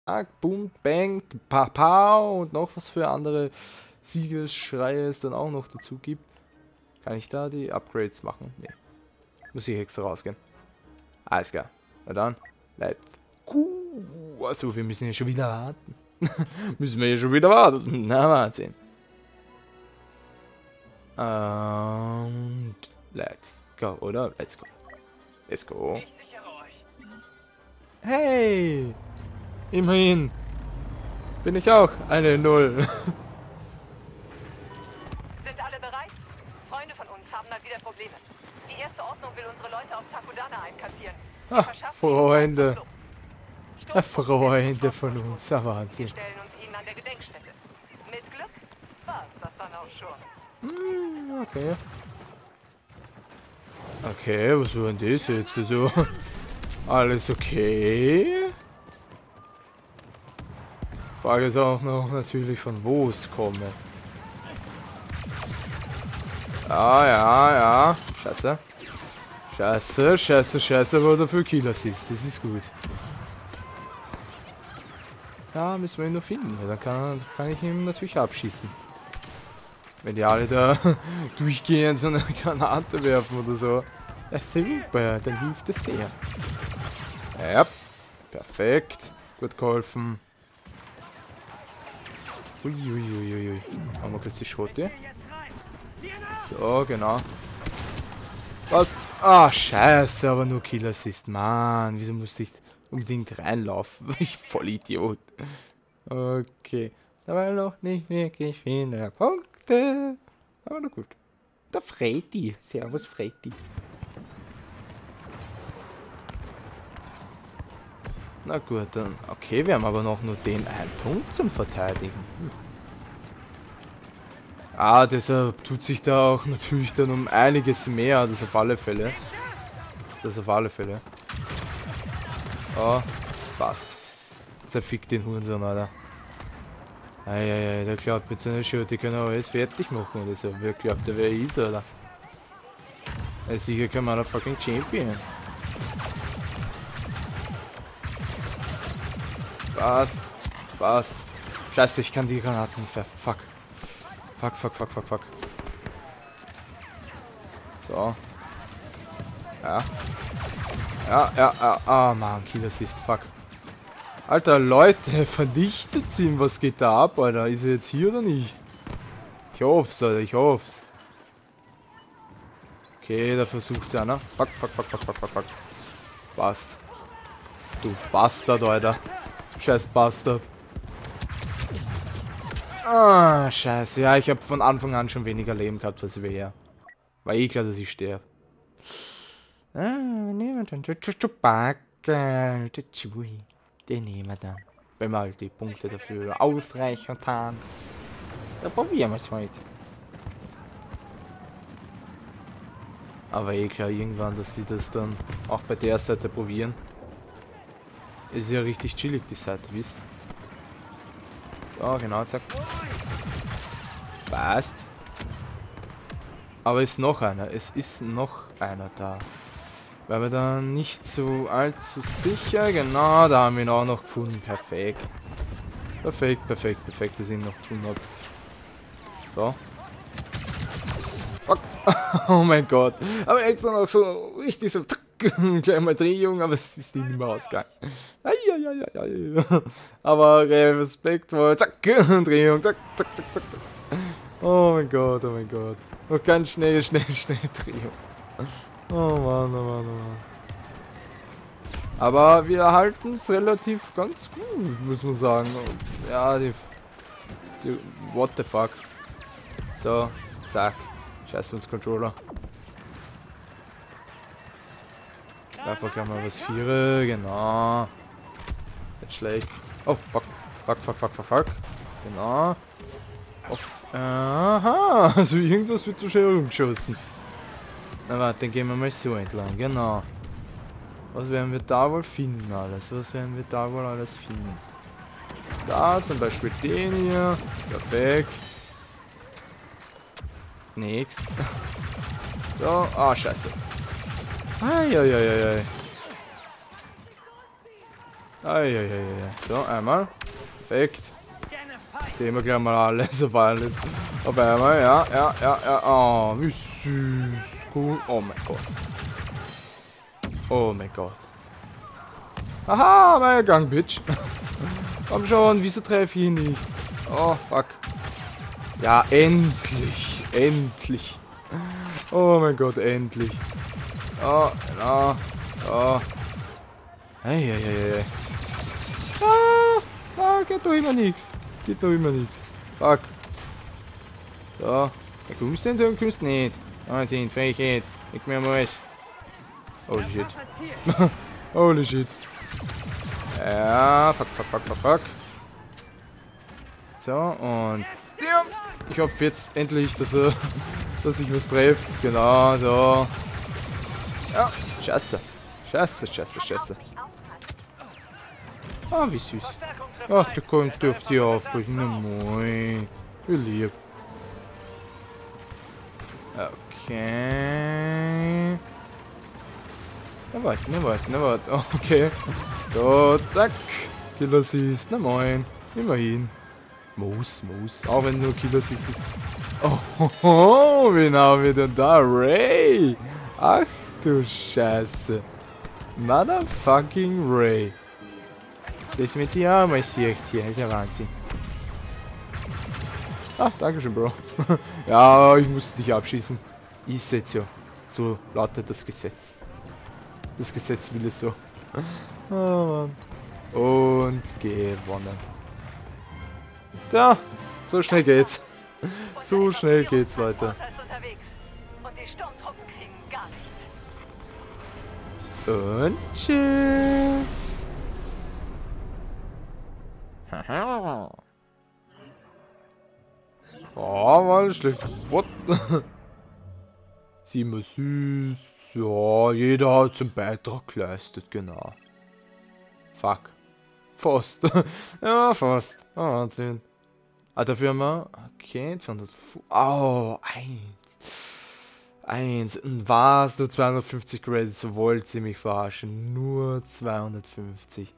Boom, bang, pow und noch was für andere Siegesschreie es dann auch noch dazu gibt. Kann ich da die Upgrades machen? Nee. Muss ich extra rausgehen. Alles klar. Na dann, let's go. Also, wir müssen ja schon wieder warten. Müssen wir ja schon wieder warten. Na, Wahnsinn. Und let's go, oder? Let's go. Let's go. Ich sichere euch. Hey! Immerhin bin ich auch eine Null. Sind alle bereit? Freunde von uns haben mal wieder Probleme. Die erste Ordnung will unsere Leute auf Takudana einkassieren. Sie Ach, verschaffen ihnen Freunde. Flucht. Sturmtruppen Freunde sind von geschlossen uns. Ja, Wir Wahnsinn. stellen uns ihnen an der Gedenkstätte. Mit Glück war's das dann auch schon. Okay. Okay, was war denn das jetzt so? Alles okay? Frage ist auch noch natürlich, von wo es komme. Ja. Scheiße. Scheiße, aber dafür Killer ist. Das ist gut. Ja, müssen wir ihn nur finden. Dann kann ich ihn natürlich abschießen. Wenn die alle da durchgehen, so eine Granate werfen oder so. Ja, super, dann hilft es sehr. Ja, perfekt. Gut geholfen. Uiuiuiui. Machen wir kurz die Schote. So, genau. Was? Ah, scheiße, aber nur Kill Assist. Mann, wieso muss ich unbedingt reinlaufen? Ich voll Idiot. Okay. Da war noch nicht wirklich viele Punkte. Aber na gut. Der Freddy. Servus, Freddy. Na gut, dann. Okay, wir haben aber noch nur den einen Punkt zum Verteidigen. Ah, deshalb tut sich da auch natürlich dann um einiges mehr. Das auf alle Fälle. Oh, passt. Zerfickt den Hurensohn, Alter. Eieiei, der glaubt mit seiner Show, die können alles fertig machen oder so. Wer glaubt, der wer ist, oder? Er ist sicher kein Motherfucking Champion. Passt. Scheiße, ich kann die Granaten nicht werfen. Fuck. So. Ja. Ah, Mann, Kill Assist. Fuck. Alter, Leute, vernichtet ihn. Was geht da ab, Alter? Ist er jetzt hier oder nicht? Ich hoff's, Alter, ich hoff's. Okay, da versucht's einer. Fuck. Passt. Du Bastard, Alter. Scheiß Bastard. Ah, scheiße. Ja, ich habe von Anfang an schon weniger Leben gehabt, als wir her. War eh klar, dass ich sterbe. Ah, nehmen wir dann Chewbacca. Den nehmen wir dann. Wenn wir halt die Punkte dafür ausreichend haben. Da probieren wir es heute. Aber eh klar, irgendwann, dass die das dann auch bei der Seite probieren. Ist ja richtig chillig, die Seite, wisst. So, genau, zack. Passt. Aber ist noch einer. Es ist noch einer da. Weil wir dann nicht so allzu sicher. Genau, da haben wir ihn auch noch gefunden. Perfekt. Perfekt, dass ich ihn noch gefunden habe. So. Fuck. Oh mein Gott. Aber extra noch so richtig so. Gleich mal Drehung, aber es ist nicht mehr ausgegangen. Aber respektvoll. Zack. Drehung. Zack. Oh mein Gott. Noch ganz schnell Drehung. Oh Mann. Aber wir halten es relativ ganz gut, muss man sagen. Und ja, die what the fuck. So, zack. Scheiß uns Controller. Einfach gleich mal was Viere, genau. Nicht schlecht. Oh, fuck. Genau. Oh, aha, also irgendwas wird so schnell rumgeschossen. Na warte, dann gehen wir mal so entlang, genau. Was werden wir da wohl finden alles? Da zum Beispiel den hier. Perfekt. Nächst. So, ah, scheiße. Eieieiei. Eieiei. So, einmal. Perfekt. Sehen wir gleich mal alles auf alles. Auf einmal, ja. Oh, wie süß. Cool. Oh mein Gott. Oh mein Gott. Aha, mein Gang, Bitch. Komm schon, wieso treffe ich ihn nicht? Oh, fuck. Ja, endlich. Endlich. Oh mein Gott, endlich. Oh, genau. Oh. Eieiei. Geht doch immer nix. Geht doch immer nix. Fuck. So. Ja, kommst du denn so und kommst nicht? Wahnsinn, Frechheit. Leg mir mal. Holy shit. Holy shit. Ja, fuck. So, und... Ja. Ich hoffe jetzt endlich, dass ich was treffe. Genau, so. Ja, scheiße. Scheiße. Ah, wie süß. Ach, du kannst auf die aufbrechen. Na moin. Wie lieb. Okay. Na warte. Okay. So, zack. Killer siehst. Na moin. Immerhin. Moos. Auch wenn nur Killer siehst ist. Oh, wen haben wir denn da? Ray. Ach du Scheiße. Motherfucking Ray. Das mit dir auch mal sieht hier. Ist ja Wahnsinn. Ach, dankeschön, Bro. Ja, ich musste dich abschießen. Ist jetzt ja. So lautet das Gesetz. Das Gesetz will es so. Oh, Mann. Und gewonnen. Da, so schnell geht's. So schnell geht's, Leute. Und die Sturmtruppen kriegen gar nichts. Und tschüss. Oh, mal schlecht. What? Sieh mal süß. Ja, jeder hat seinen Beitrag geleistet, genau. Fuck. Fast. Ja, fast. Oh, Wahnsinn. Ah, dafür haben wir... Okay, 200... Oh, eins. Und was? Nur 250 Credits. So wollt ihr mich verarschen. Nur 250.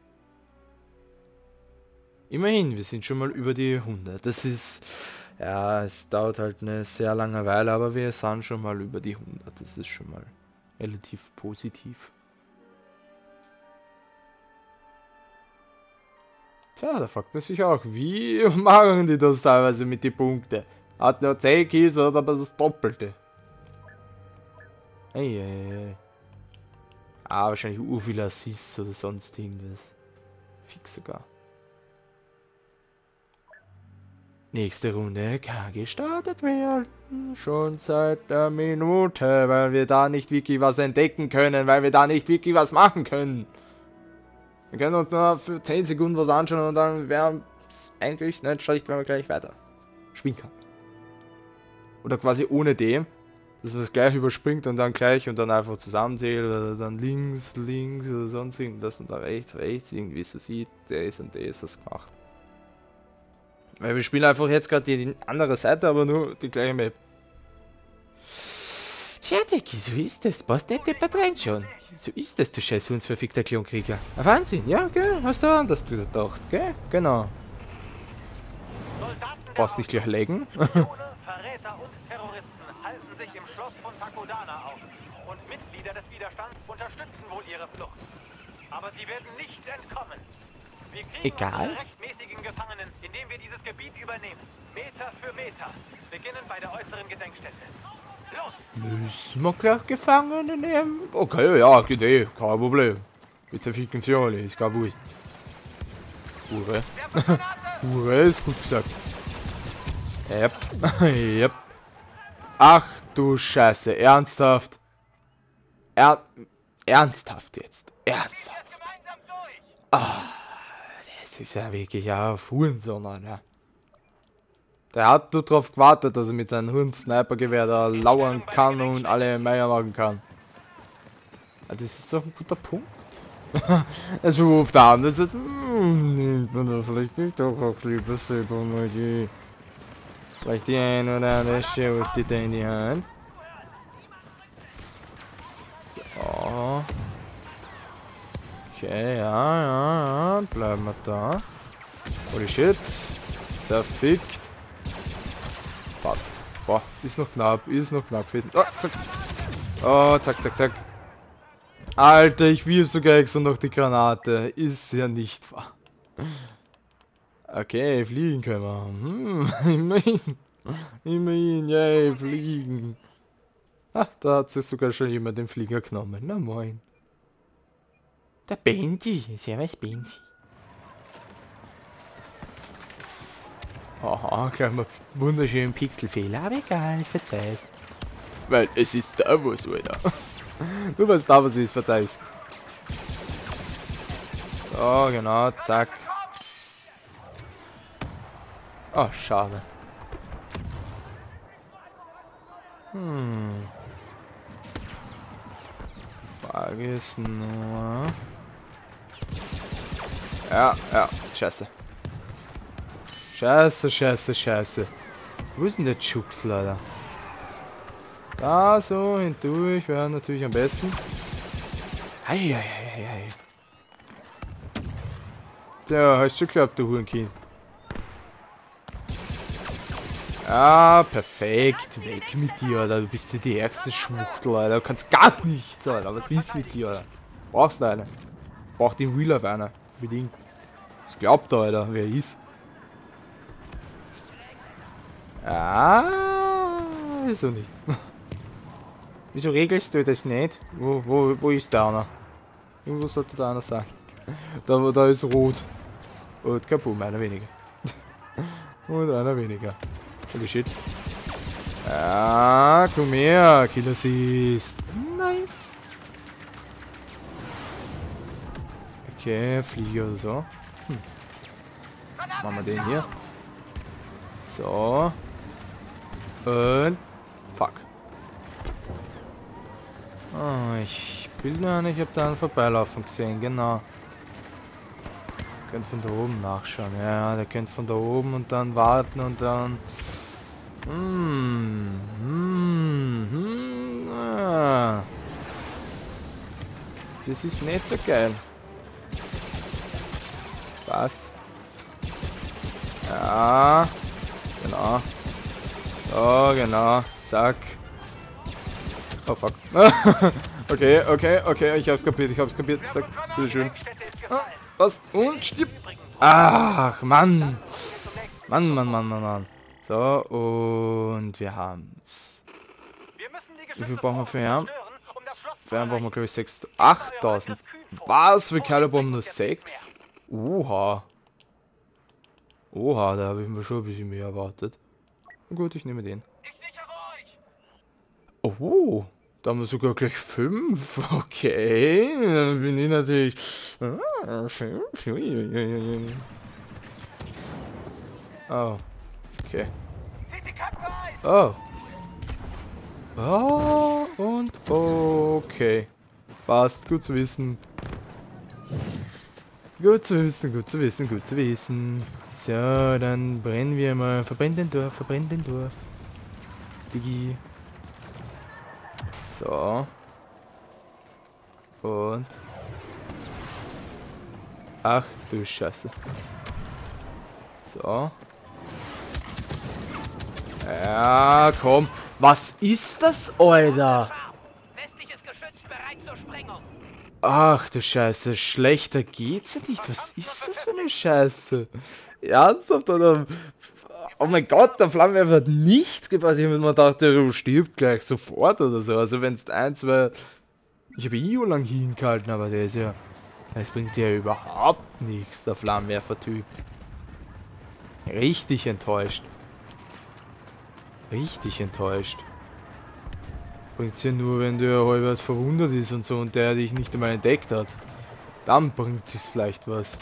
Immerhin, wir sind schon mal über die 100. Das ist... Ja, es dauert halt eine sehr lange Weile, aber wir sind schon mal über die 100. Das ist schon mal relativ positiv. Tja, da fragt man sich auch, wie machen die das teilweise mit den Punkten? Hat nur 10 Kills oder aber das Doppelte? Ey. Ah, wahrscheinlich viele Assists oder sonst irgendwas. Fix sogar. Nächste Runde kann gestartet werden. Schon seit einer Minute, weil wir da nicht wirklich was entdecken können, weil wir da nicht wirklich was machen können. Wir können uns nur für 10 Sekunden was anschauen und dann wäre es eigentlich nicht schlecht, wenn wir gleich weiter spielen kann. Oder quasi ohne dem, dass man es gleich überspringt und dann gleich und dann einfach zusammenzählt oder dann links oder sonst irgendwas und dann rechts irgendwie so sieht, der ist und der ist das gemacht. Weil wir spielen einfach jetzt gerade die andere Seite, aber nur die gleiche Map. Tja, Dicky, so ist es. Passt nicht deppert rein schon. So ist es, du scheiß hundsverfickter Klonkrieger. Wahnsinn, ja, gell? Hast du anders gedacht, gell? Genau. Passt nicht gleich legen. Verräter und Terroristen halten sich im Schloss von Takodana auf. Und Mitglieder des Widerstands unterstützen wohl ihre Flucht. Aber sie werden nicht entkommen. Wir kriegen unsere rechtmäßigen Gefangenen, indem wir dieses Gebiet übernehmen. Meter für Meter. Beginnen bei der äußeren Gedenkstätte. Los! Müssen wir gleich Gefangene nehmen? Okay, ja, Idee, kein Problem. Jetzt ficken sie alle, ist gar wurscht. Hure. Hure ist gut gesagt. Yep. Ach du Scheiße, ernsthaft. Ernsthaft jetzt. Ernsthaft. Das ist ja wirklich auf Hurensohn, ne? Der hat nur drauf gewartet, dass er mit seinem Hund-Snipergewehr da lauern kann und alle Meier machen kann. Ja, das ist doch ein guter Punkt. Es ruft an, das ist... nimmt man da vielleicht nicht doch auch lieber selber mal die... Vielleicht die ein oder andere Schild in die Hand. So. Okay, ja. Bleiben wir da. Holy shit. Zerfickt. Passt. Boah, ist noch knapp gewesen. Oh, zack. Oh, zack. Alter, ich wirf sogar extra noch die Granate. Ist ja nicht wahr. Okay, fliegen können wir. Immerhin, yay, fliegen. Ah, da hat sich sogar schon jemand den Flieger genommen. Na moin. Der Benji. Servus, Benji. Aha, gleich mal wunderschönen Pixelfehler, aber egal, ich verzeih's. Weil es ist Star Wars, Alter. Nur weil es Star Wars ist, verzeih's. So, genau, zack. Oh, schade. Frage ist nur... Ja, scheiße. Scheiße. Wo ist denn der Jux, leider? Da so hindurch wäre natürlich am besten. Ei. Tja, hast du geglaubt, du Hurenkind. Ja, perfekt. Weg mit dir, Alter. Du bist ja die ärgste Schwuchtel, Alter. Du kannst gar nichts, Alter. Was ist mit dir, Alter? Brauchst du eine? Braucht den Real Life einer. Bedingt. Das glaubt er, Alter, wer ist. Ah, wieso nicht? Wieso regelst du das nicht? Wo ist da einer? Irgendwo sollte da einer sein. Da ist rot. Und kaputt, einer weniger. Und einer weniger. Holy shit. Ja, komm her, Killer Assist. Nice. Okay, Flieger oder so. Machen wir den hier. So. Und fuck. Oh, ich bilde mir ein, ich habe da einen vorbeilaufen gesehen, genau. Könnt von da oben nachschauen. Ja, der könnt von da oben und dann warten und dann... Das ist nicht so geil. Passt. Ja. Genau. So, genau. Zack. Oh, fuck. Okay. Ich hab's kapiert. Zack. Bitteschön. Ah, was? Und stirb. Ach, Mann. Mann. So, und wir haben's. Wie viel brauchen wir für Herrn? Für Herrn brauchen wir, glaube ich, 8.000. Was? Für Calibom nur 6? Oha, da habe ich mir schon ein bisschen mehr erwartet. Na gut, ich nehme den. Oh, da haben wir sogar gleich 5. Okay, dann bin ich natürlich... 5. Oh, okay. Oh, und okay. Passt, gut zu wissen. Gut zu wissen. So, dann brennen wir mal. Verbrennt den Dorf. Digi. So. Und. Ach du Scheiße. So. Ja, komm. Was ist das, Alter? Ach du Scheiße, schlechter geht's ja nicht. Was ist das für eine Scheiße? Ernsthaft, oder? Oh mein Gott, der Flammenwerfer hat nichts gebracht. Ich habe mir gedacht, der stirbt gleich sofort oder so. Also wenn es 1, 2... Ich habe eh lang hingehalten, aber der ist ja... Das bringt ja überhaupt nichts, der Flammenwerfer-Typ. Richtig enttäuscht. Bringt's ja nur, wenn der halbwegs verwundert ist und so und der dich nicht einmal entdeckt hat. Dann bringt sich's vielleicht was.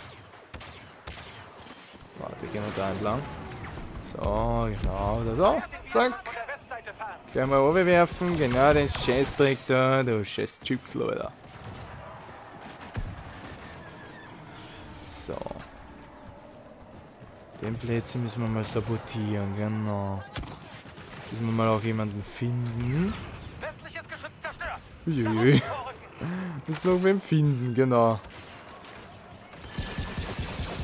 Warte, gehen wir da entlang. So, genau, da so. Zack. Gleich mal runterwerfen. Genau den Scheißdreck da. Du scheiß Chips, Leute. So. Den Plätzchen müssen wir mal sabotieren, genau. Müssen wir mal auch jemanden finden. Uiuiui. Müssen wir auch wen finden, genau.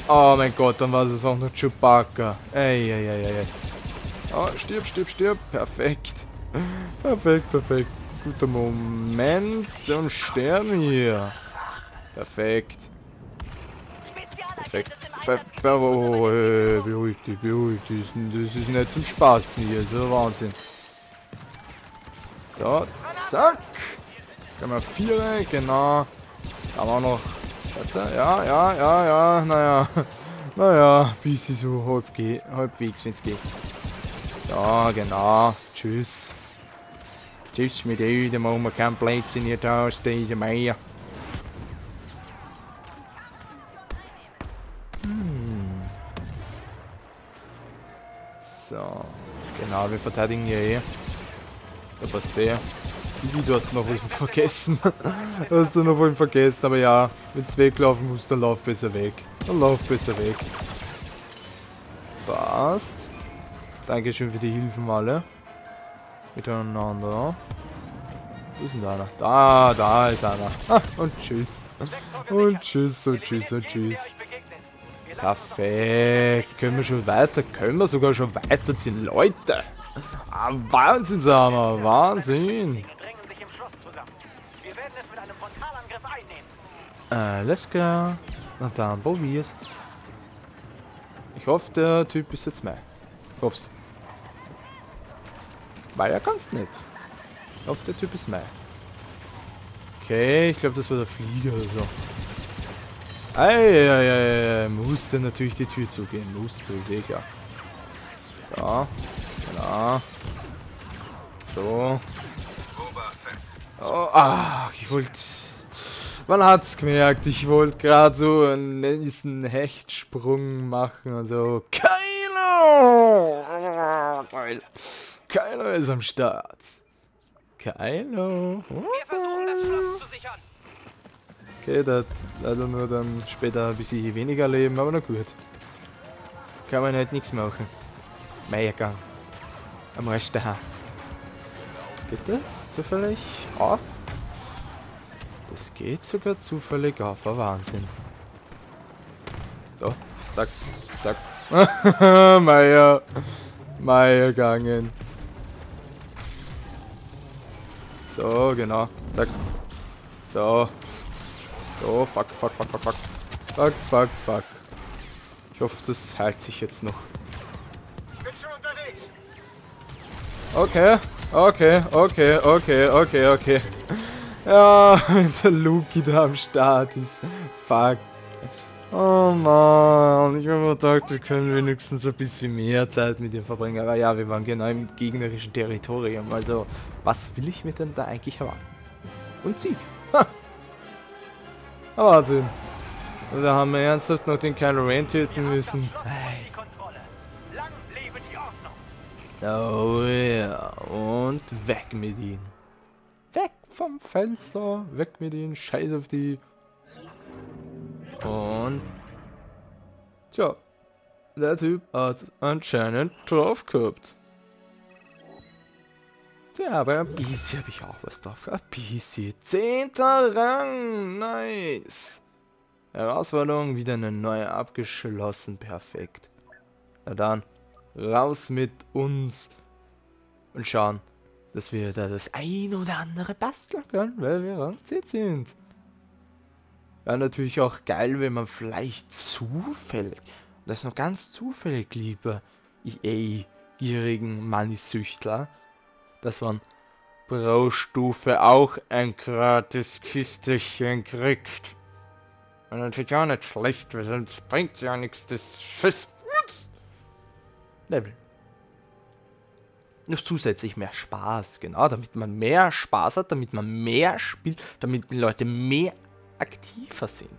Oh mein Gott, dann war es auch noch Chewbacca. Ey, ey, ey, ey. Oh, stirb, stirb, stirb. Perfekt. Perfekt, perfekt. Guter Moment. Und sterben hier. Perfekt. Perfekt. Oh, beruhig dich, beruhig dich. Das ist nicht zum Spaß hier. So Wahnsinn. So, zack. Können wir 4, genau. Haben wir auch noch besser. Ja, ja, ja, ja. Naja. Naja, bis so halbwegs, wenn es geht. Ja, genau. Tschüss. Tschüss mit euch. Da machen wir keinen Blödsinn hier aus diese Meier. So. Genau, wir verteidigen hier eh. Da passt der. Du hast noch was vergessen. Hast du noch was vergessen, aber ja, wenn du weglaufen musst, dann lauf besser weg. Dann lauf besser weg. Passt. Dankeschön für die Hilfen alle. Miteinander. Wo ist denn da einer? Da ist einer. Ah, und tschüss. Und tschüss, und tschüss, und tschüss. Perfekt. Können wir schon weiter? Können wir sogar schon weiterziehen, Leute. Ah, Wahnsinnshammer. Wahnsinn. Alles klar. Na dann, probier's. Ich hoffe, der Typ ist jetzt mein. Ich hoff's. Weil er kann's nicht. Ich hoffe, der Typ ist mein. Okay, ich glaube, das war der Flieger oder so. Eieieiei, musste natürlich die Tür zugehen. Musste, ist klar. So. Genau. So. Oh, ach, ich wollte... Man hat's gemerkt, ich wollte gerade so einen Hechtsprung machen und so. Kylo! Kylo ist am Start. Kylo. Okay, der hat leider nur dann später ein bisschen weniger Leben, aber na gut. Kann man halt nichts machen. Meiergang. Am Rest daheim. Geht das zufällig auf? Das geht sogar zufällig auf, ein Wahnsinn. So, zack, zack. Meier. Meier gegangen. So, genau. Zack. So. So, fuck, fuck, fuck, fuck, fuck. Fuck, fuck, fuck. Ich hoffe, das heilt sich jetzt noch. Okay, okay, okay, okay, okay, okay. Ja, wenn der Luki da am Start ist. Fuck. Oh man, ich habe mir gedacht, wir können wenigstens ein bisschen mehr Zeit mit ihm verbringen. Aber ja, wir waren genau im gegnerischen Territorium. Also, was will ich mir denn da eigentlich erwarten? Und Sieg. Ha! Wahnsinn. Und da haben wir ernsthaft noch den Kylo Ren töten müssen. Oh ja, und weg mit ihm. Weg vom Fenster, weg mit ihnen, scheiß auf die. Und tja, der Typ hat anscheinend drauf gehabt. Tja, aber ein bisschen habe ich auch was drauf. Ein bisschen. 10. Rang, nice. Herausforderung, wieder eine neue abgeschlossen, perfekt. Na dann, raus mit uns und schauen, dass wir da das ein oder andere basteln können, weil wir Rang 10 sind. Wäre natürlich auch geil, wenn man vielleicht zufällig, das ist noch ganz zufällig, lieber EA-gierigen Money-Süchtler, dass man pro Stufe auch ein gratis Kisterchen kriegt. Und natürlich auch nicht schlecht, weil sonst bringt ja nichts, das Schiss. Level. Noch zusätzlich mehr Spaß, genau, damit man mehr Spaß hat, damit man mehr spielt, damit die Leute mehr aktiver sind.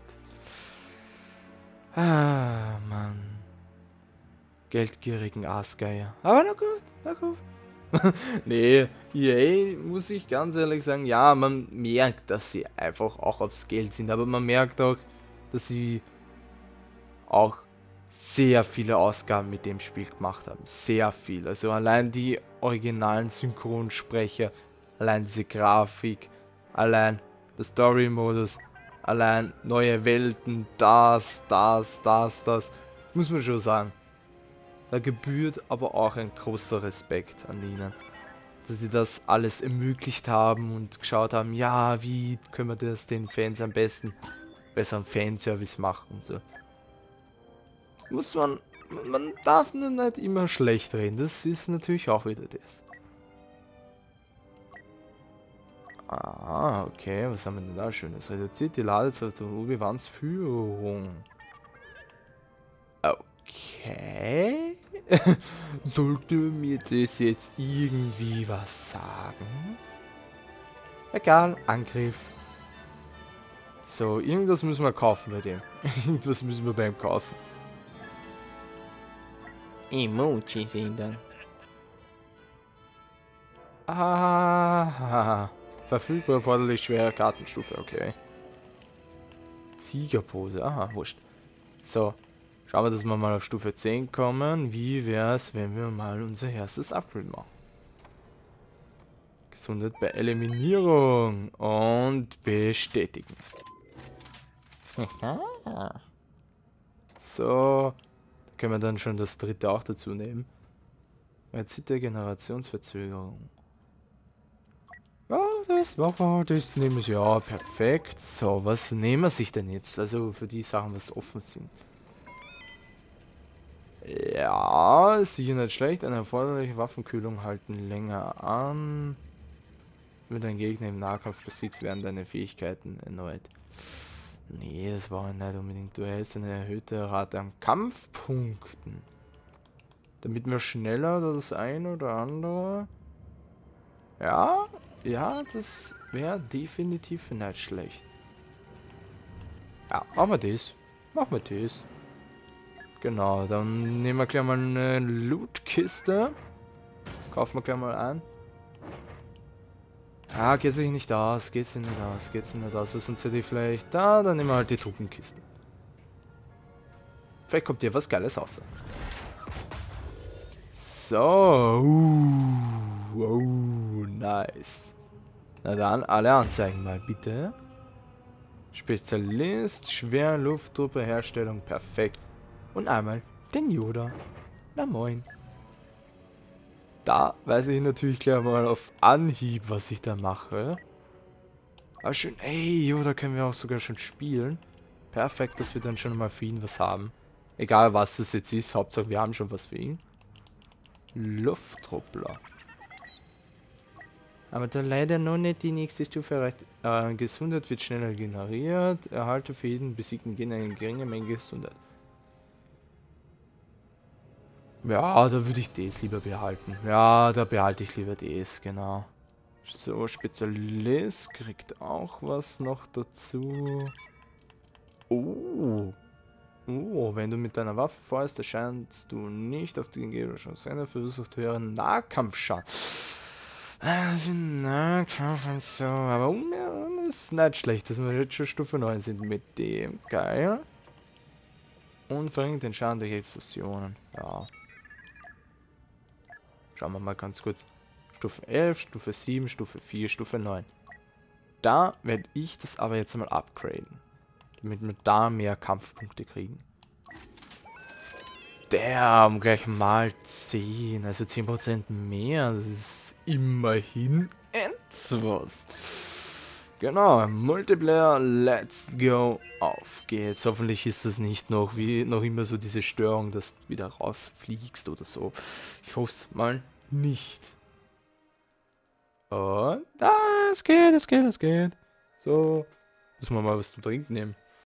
Ah, Mann. Geldgierigen Aasgeier. Aber na gut, na gut. Nee, EA, muss ich ganz ehrlich sagen, ja, man merkt, dass sie einfach auch aufs Geld sind, aber man merkt auch, dass sie auch sehr viele Ausgaben mit dem Spiel gemacht haben. Sehr viel. Also allein die originalen Synchronsprecher, allein diese Grafik, allein der Story-Modus, Allein neue Welten, das. Muss man schon sagen. Da gebührt aber auch ein großer Respekt an ihnen. Dass sie das alles ermöglicht haben und geschaut haben, ja, wie können wir das den Fans am besten besseren Fanservice machen und so. Muss man darf nur nicht immer schlecht reden, das ist natürlich auch wieder das. Ah, okay, was haben wir denn da Schönes? Reduziert die Ladezeit und Obi-Wans Führung. Okay. Sollte mir das jetzt irgendwie was sagen? Egal, Angriff. So, irgendwas müssen wir kaufen bei dem. Irgendwas müssen wir bei ihm kaufen. Emoji sind dann. Ah, verfügbar erforderlich schwere Kartenstufe, okay. Siegerpose, aha, wurscht. So, schauen wir, dass wir mal auf Stufe 10 kommen. Wie wäre es, wenn wir mal unser erstes Upgrade machen? Gesundheit bei Eliminierung und bestätigen. So, da können wir dann schon das dritte auch dazu nehmen. Jetzt der Generationsverzögerung. Ja, das nehmen wir ja perfekt. So, was nehmen wir sich denn jetzt? Also für die Sachen, was offen sind. Ja, ist sicher nicht schlecht. Eine erforderliche Waffenkühlung halten länger an. Wenn dein Gegner im Nahkampf besiegst, werden deine Fähigkeiten erneut. Nee, das war nicht unbedingt. Du erhältst eine erhöhte Rate an Kampfpunkten. Damit wir schneller das eine oder andere. Ja, das wäre definitiv nicht schlecht. Ja, machen wir das. Genau, dann nehmen wir gleich mal eine Lootkiste. Kaufen wir gleich mal ein. Ah, geht sich nicht aus, Was sonst hätte ich vielleicht da, dann nehmen wir halt die Truppenkiste. Vielleicht kommt hier was Geiles raus. So, nice. Na dann, alle Anzeigen mal bitte. Spezialist, Schwerlufttruppe, Herstellung, perfekt. Und einmal den Yoda. Na moin. Da weiß ich natürlich gleich mal auf Anhieb, was ich da mache. Aber schön, ey, Yoda können wir auch sogar schon spielen. Perfekt, dass wir dann schon mal für ihn was haben. Egal was das jetzt ist, Hauptsache wir haben schon was für ihn. Lufttruppler. Aber da leider noch nicht die nächste Stufe erreicht. Gesundheit wird schneller generiert. Erhalte für jeden besiegten Gegner eine geringe Menge Gesundheit. Ja, da würde ich das lieber behalten. Ja, da behalte ich lieber das, genau. So, Spezialist kriegt auch was noch dazu. Oh, wenn du mit deiner Waffe fährst, erscheinst du nicht auf den gegnerischen Sender, verursacht höheren Nahkampfschaden. Also Nahkampf und so, aber das ist nicht schlecht, dass wir jetzt schon Stufe 9 sind mit dem. Geil. Und verringert den Schaden durch Explosionen. Ja. Schauen wir mal ganz kurz. Stufe 11, Stufe 7, Stufe 4, Stufe 9. Da werde ich das aber jetzt mal upgraden. Damit wir da mehr Kampfpunkte kriegen. Damn, gleich mal 10. Also 10% mehr. Das ist immerhin etwas. Genau, Multiplayer, let's go. Auf geht's. Hoffentlich ist das nicht noch immer so diese Störung, dass du wieder rausfliegst oder so. Ich hoffe es mal nicht. Und es geht. So, müssen wir mal was zu trinken nehmen.